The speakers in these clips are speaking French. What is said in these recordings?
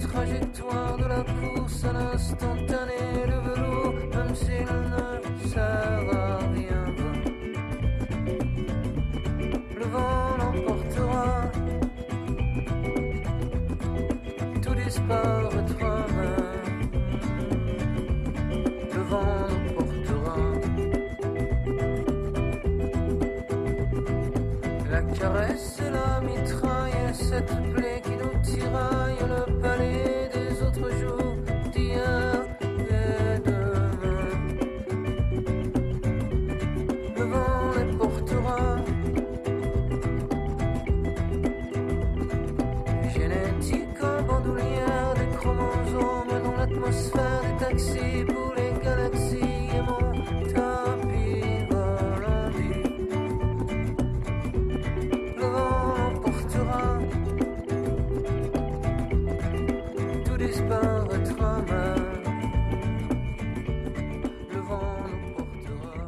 trajectoire de la course à l'instantané, le velours, même s'il ne sert à rien. Le vent l'emportera, tout disparaîtra même. Le vent l'emportera. La caresse et la mitraille, et cette plaie qui nous tiraille, le palais des autres jours, d'hier et demain. Le vent les portera. Génétique en bandoulière, des chromosomes dans l'atmosphère, des taxis pour les galaxies et mon tapis volant dit. Le vent l'emportera, tout disparaîtra même. Le vent l'emportera.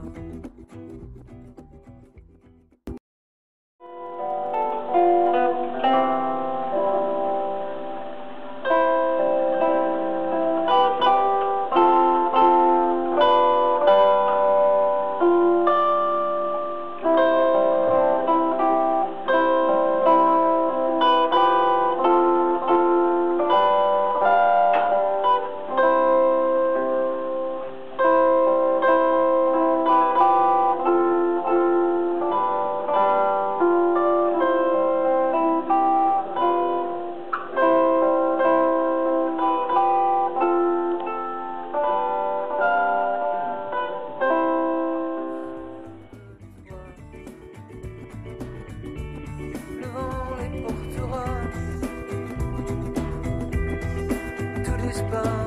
Le vent les portera, tout disparaîtra.